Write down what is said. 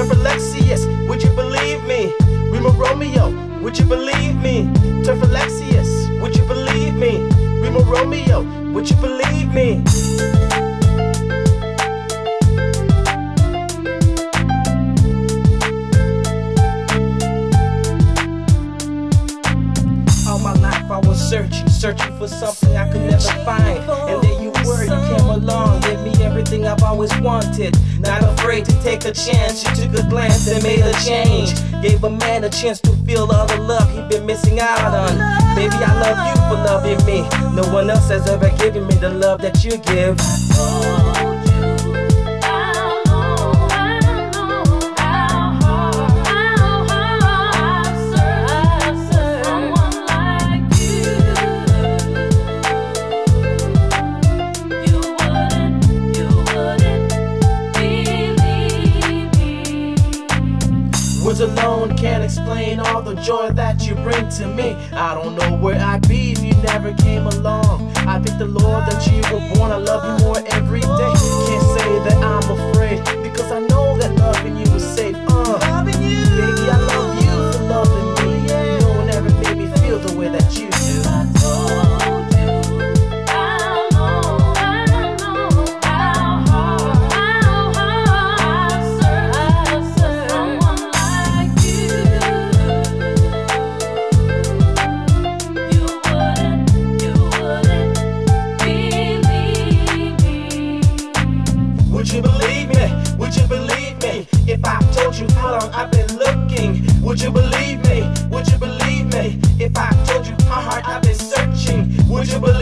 Tirf, Alexius, would you believe me? Remoh, Romeo, would you believe me? Tirf, Alexius, would you believe me? Remoh, Romeo, would you believe me? All my life I was searching for something I could never find. And there you were, you came along, gave me everything I've always wanted. Not afraid to take a chance, you took a glance and made a change. Gave a man a chance to feel all the love he'd been missing out on. Baby, I love you for loving me. No one else has ever given me the love that you give. Words alone can't explain all the joy that you bring to me. I don't know where I'd be if you never came along. I thank the Lord that you were born. I love you more every day. Can't say that I'm afraid, because I know that loving you is safe. Loving you, baby, I love you for loving me. No one ever made me feel the way that you do. Would you believe me? Would you believe me? If I told you how long I've been looking, would you believe me? Would you believe me? If I told you how hard I've been searching, would you believe me?